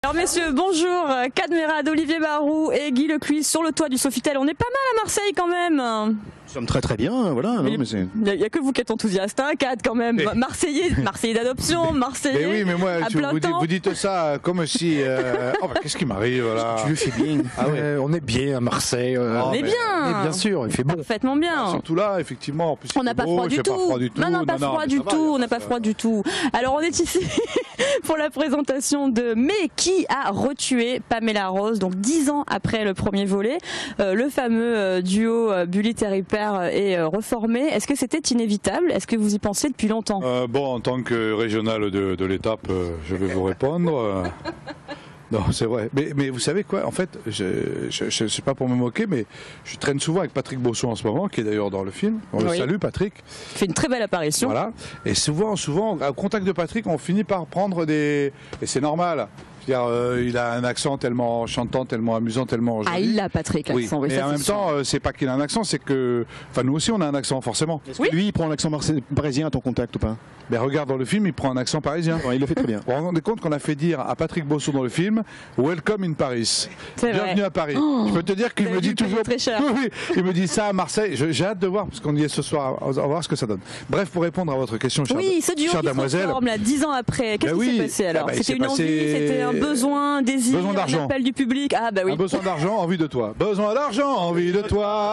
Alors messieurs, bonjour, Cadmerade, Olivier Barou et Guy Lecuis sur le toit du Sofitel. On est pas mal à Marseille quand même. Nous sommes très très bien, voilà. Il n'y a que vous qui êtes enthousiaste, hein, Cad quand même. Mais... Marseillais d'adoption, Marseillais. Mais oui, mais moi, vous dites ça comme si. Oh, bah, qu'est-ce qui m'arrive là? Tu le fais bien. Ah ouais. On est bien à Marseille. On est bien. Bien sûr, il fait bon. Parfaitement bien. Surtout là, effectivement. En plus, on n'a pas froid du tout. Non, pas froid du tout. On n'a pas froid du tout. Alors on est ici pour la présentation de Mais qui a retué Pamela Rose, donc 10 ans après le premier volet. Le fameux duo Bully-Terry Père est reformé. Est-ce que c'était inévitable? Est-ce que vous y pensez depuis longtemps? Bon, en tant que régional de l'étape, je vais vous répondre. Non, c'est vrai. Mais vous savez quoi? En fait, je sais pas pour me moquer, mais je traîne souvent avec Patrick Bosso en ce moment, qui est d'ailleurs dans le film. On le salue, Patrick. Il fait une très belle apparition. Voilà. Et souvent, au contact de Patrick, on finit par prendre des... Et c'est normal. Il a un accent tellement chantant, tellement amusant, tellement joli. Ah, il a Patrick, l'accent. Oui. Et en même temps, c'est pas qu'il a un accent, c'est que... Enfin, nous aussi, on a un accent, forcément. Est-ce que lui, il prend l'accent parisien à ton contact ou pas? Ben regarde, dans le film, il prend un accent parisien. Ouais, il le fait très bien. Vous vous rendez compte qu'on a fait dire à Patrick Bosso dans le film « Welcome in Paris ». Bienvenue à Paris. Je peux te dire qu'il me dit toujours... Très cher. Oui, il me dit ça à Marseille. J'ai hâte de voir, parce qu'on y est ce soir, on va voir ce que ça donne. Bref, pour répondre à votre question, chère ce duo qui se reforme là, 10 ans après, qu'est-ce qui s'est passé alors? C'était une envie, c'était un besoin, désir, un appel du public? Ah bah oui. Un besoin d'argent, envie de toi. Besoin d'argent, envie de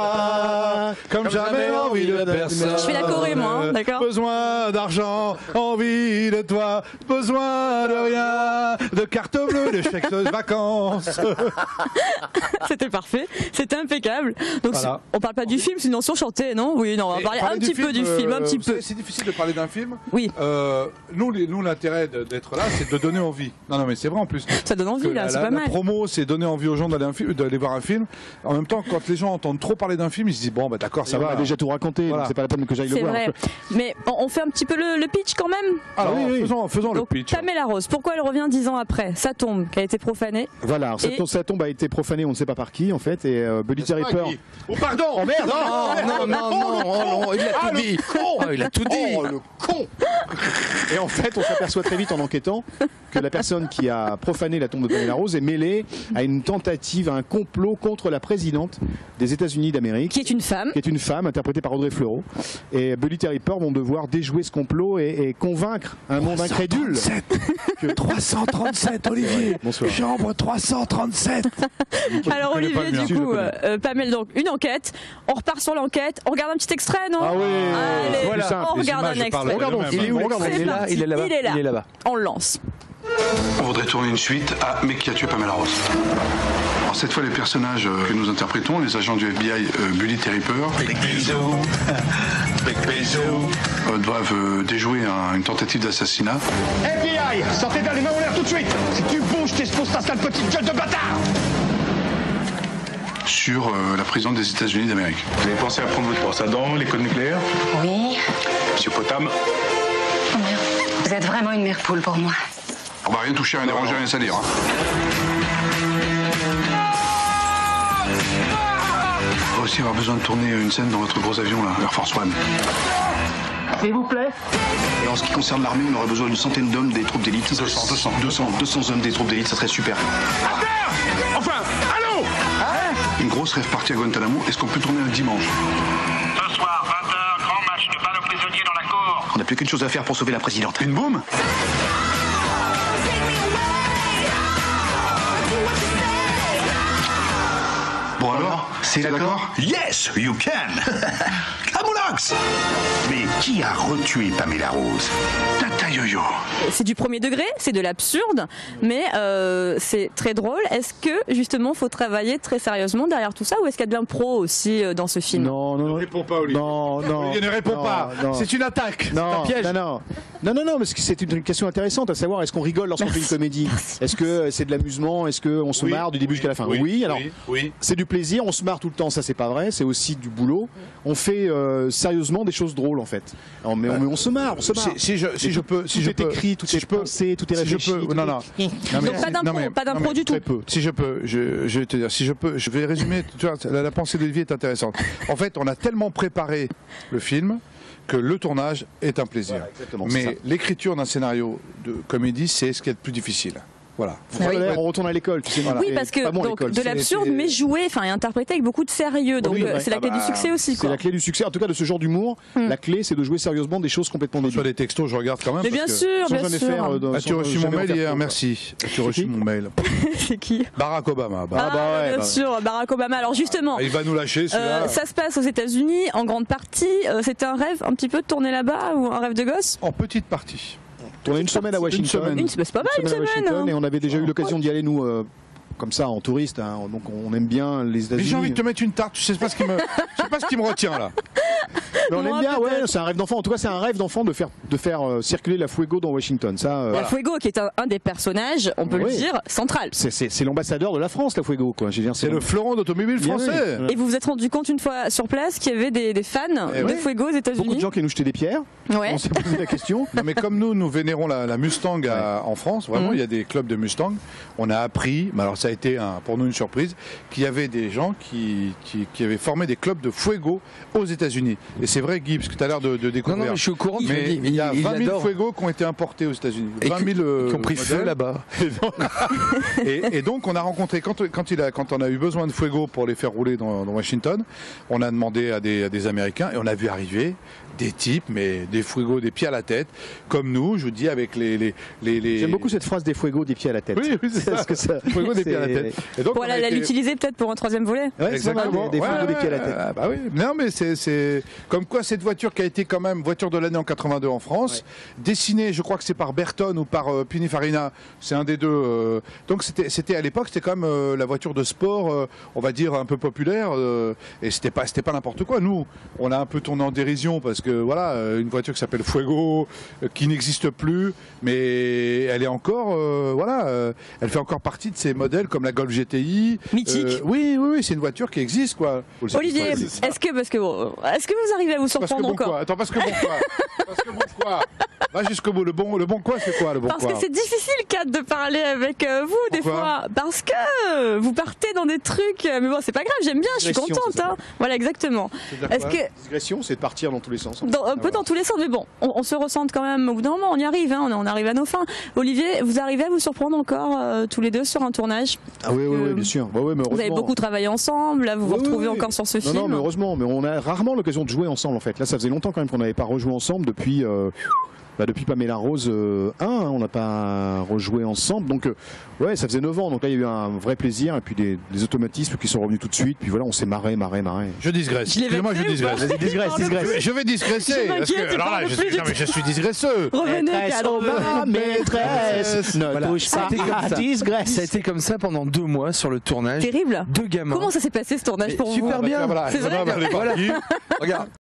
toi. Comme jamais envie de personne. Je fais la choré, moi, hein, d'accord. Besoin d'argent, envie de toi. Besoin de rien, de carte bleue, de chèques de vacances. C'était parfait, c'était impeccable. Donc voilà. On parle pas du film, sinon si on chantait, non? Oui, non, on va parler un petit peu du film, un petit peu. C'est difficile de parler d'un film. Oui. Nous, l'intérêt d'être là, c'est de donner envie. Non, mais c'est vrai en plus. Ça donne envie là, c'est pas mal. La promo, c'est donner envie aux gens d'aller voir un film. En même temps, quand les gens entendent trop parler d'un film, ils se disent bon, bah d'accord, ça va. On a déjà tout raconté, voilà. C'est pas la peine que j'aille le voir. C'est vrai. Mais on fait un petit peu le pitch quand même. Alors oui. Faisons le pitch. Pamela Rose, pourquoi elle revient 10 ans après sa tombe qui a été profanée? Voilà, sa tombe a été profanée, on ne sait pas par qui en fait, et Bully-Terry Père. Oh pardon, oh merde. Non, il a tout dit. Il a tout dit. Oh le con. Et en fait, on s'aperçoit très vite en enquêtant que la personne qui a profané la tombe de Pamela Rose est mêlée à une tentative, à un complot contre la présidente des États-Unis d'Amérique. Qui est une femme. Qui est une femme, interprétée par Audrey Fleurot. Et Bully-Terry Père vont devoir déjouer ce complot et convaincre un monde incrédule. 337, Olivier. Bonsoir. Chambre 337. Alors Olivier, du coup, Pamela, donc une enquête. On repart sur l'enquête. On regarde un petit extrait, non? Ah oui. Allez, voilà. On regarde un extrait. Regardons. Il est où? Il est là. On le lance. On voudrait tourner une suite à Mais qui a tué Pamela Rose. Alors cette fois, les personnages que nous interprétons, les agents du FBI Bully-Terry Père, doivent déjouer une tentative d'assassinat. FBI, sortez dans les mains en l'air tout de suite. Si tu bouges, t'exposes ta sale petite gueule de bâtard. Sur la présidente des États-Unis d'Amérique. Vous avez pensé à prendre votre brosse à dents, les codes nucléaires? Oui. Monsieur Potam? Oh merde. Vous êtes vraiment une mère poule pour moi. On va rien toucher, rien déranger, rien salir. On va aussi avoir besoin de tourner une scène dans votre gros avion, là, Air Force One. S'il vous plaît. Et en ce qui concerne l'armée, on aurait besoin d'une centaine d'hommes des troupes d'élite. 200 hommes des troupes d'élite, ça serait super. Enfin, allô. Une grosse rêve partie à Guantanamo. Est-ce qu'on peut tourner un dimanche? Ce soir, 20h, grand match de balle aux prisonniers dans la cour. On n'a plus qu'une chose à faire pour sauver la présidente. Une boum? Bon alors, c'est d'accord? Yes, you can. Camoulox. Mais qui a retué Pamela Rose? Tata Yo-Yo. C'est du premier degré, c'est de l'absurde, mais c'est très drôle. Est-ce que justement faut travailler très sérieusement derrière tout ça, ou est-ce qu'il y a de l'impro aussi dans ce film? Non. Ne réponds pas, Olivier. Non. Olivier ne répond pas. C'est une attaque. C'est un piège. Non, parce que c'est une question intéressante à savoir, est-ce qu'on rigole lorsqu'on fait une comédie? Est-ce que c'est de l'amusement? Est-ce qu'on se marre du début jusqu'à la fin? Oui, alors c'est du plaisir, on se marre tout le temps, ça c'est pas vrai, c'est aussi du boulot. On fait sérieusement des choses drôles en fait. Mais on se marre, Si je peux, tout est écrit, tout est pensé, tout est réfléchi. Donc pas d'impro du tout. Si je peux, je vais te dire, je vais résumer. Tu vois, la pensée d'Olivier est intéressante. En fait, on a tellement préparé le film que le tournage est un plaisir. Voilà, mais l'écriture d'un scénario de comédie, c'est ce qui est le plus difficile. Voilà. On retourne à l'école, tu sais. Oui, parce que donc, de l'absurde, mais joué, enfin, et interprété avec beaucoup de sérieux. Donc c'est la clé du succès aussi. C'est la clé du succès. En tout cas, de ce genre d'humour, la clé, c'est de jouer sérieusement des choses complètement débiles. Sur les textos, je regarde quand même. Mais bien sûr, bien sûr. As-tu reçu mon mail hier? Merci. As-tu reçu mon mail? C'est qui? Barack Obama. Bien sûr, Barack Obama. Alors justement, il va nous lâcher celui-là. Ça se passe aux États-Unis en grande partie. C'était un rêve un petit peu de tourner là-bas ou un rêve de gosse? En petite partie. On a une semaine à Washington. C'est pas mal une semaine. Et on avait déjà eu l'occasion d'y aller, nous, comme ça, en touriste. Hein. Donc on aime bien les États-Unis. Mais j'ai envie de te mettre une tarte, je sais pas ce qui me retient là. Mais on aime bien, ouais, c'est un rêve d'enfant. En tout cas, c'est un rêve d'enfant de faire circuler la Fuego dans Washington. La Fuego, qui est un des personnages, on peut le dire, central. C'est l'ambassadeur de la France, la Fuego, quoi. C'est le fleuron d'automobile français. Et vous vous êtes rendu compte une fois sur place qu'il y avait des fans de Fuego aux États-Unis? Beaucoup de gens qui nous jetaient des pierres. Ouais. On s'est posé la question. Non, mais comme nous vénérons la Mustang en France, vraiment, il y a des clubs de Mustang. On a appris, mais alors ça a été pour nous une surprise, qu'il y avait des gens qui avaient formé des clubs de Fuego aux États-Unis. Et c'est vrai, Guy, parce que tu as l'air de découvrir. Non, mais je suis au courant. Mais il y a 20 000 Fuego qui ont été importés aux États-Unis. 20 000 qui ont pris feu là-bas. Et donc, on a rencontré, quand on a eu besoin de Fuego pour les faire rouler dans Washington, on a demandé à des Américains et on a vu arriver des types, mais des Fuego des pieds à la tête, comme nous, je vous dis, avec les... J'aime beaucoup cette phrase des Fuego des pieds à la tête. Oui, c'est ça. Fuego des pieds à la tête. Et donc, voilà, l'utiliser peut-être pour un troisième volet. Ouais, exactement. Des Fuego des pieds à la tête. Bah oui. Non, mais c'est comme quoi cette voiture qui a été quand même voiture de l'année en 82 en France, dessinée, je crois que c'est par Berton ou par Pininfarina, c'est un des deux. Donc c'était à l'époque, c'était quand même la voiture de sport, on va dire un peu populaire, et c'était pas n'importe quoi. Nous, on a un peu tourné en dérision parce que voilà, une voiture qui s'appelle Fuego, qui n'existe plus, mais elle est encore, elle fait encore partie de ces modèles comme la Golf GTI. Mythique. Oui, c'est une voiture qui existe, quoi. Olivier, est-ce que vous arrivez à vous surprendre encore? Attends, parce que pourquoi? Va jusqu'au bout. Le bon quoi, c'est quoi le bon quoi? Parce que c'est difficile, Kat, de parler avec vous des fois. Parce que vous partez dans des trucs. Mais bon, c'est pas grave, j'aime bien, je suis contente. Hein. Voilà, exactement. Est-ce que digression, c'est de partir dans tous les sens. Un peu dans tous les sens, mais bon, on se ressente quand même au bout d'un moment, on y arrive, hein, on arrive à nos fins. Olivier, vous arrivez à vous surprendre encore tous les deux sur un tournage? Ah oui, bien sûr. Mais vous avez beaucoup travaillé ensemble, là vous vous retrouvez encore sur ce film. Non, mais heureusement, mais on a rarement l'occasion de jouer ensemble en fait. Là, ça faisait longtemps quand même qu'on n'avait pas rejoué ensemble depuis Pamela Rose 1, on n'a pas rejoué ensemble, donc ouais, ça faisait 9 ans, donc là il y a eu un vrai plaisir et puis des automatismes qui sont revenus tout de suite, puis voilà, on s'est marré. Je digresse. Excusez-moi, je digresse. Vas-y, digresse. Je vais digresser. Je suis digresseux. Revenez, maîtresse, ne touche pas à digresse. Ça a été comme ça pendant 2 mois sur le tournage. Terrible. 2 gamins. Comment ça s'est passé ce tournage pour vous? Super bien. C'est vrai. Regarde.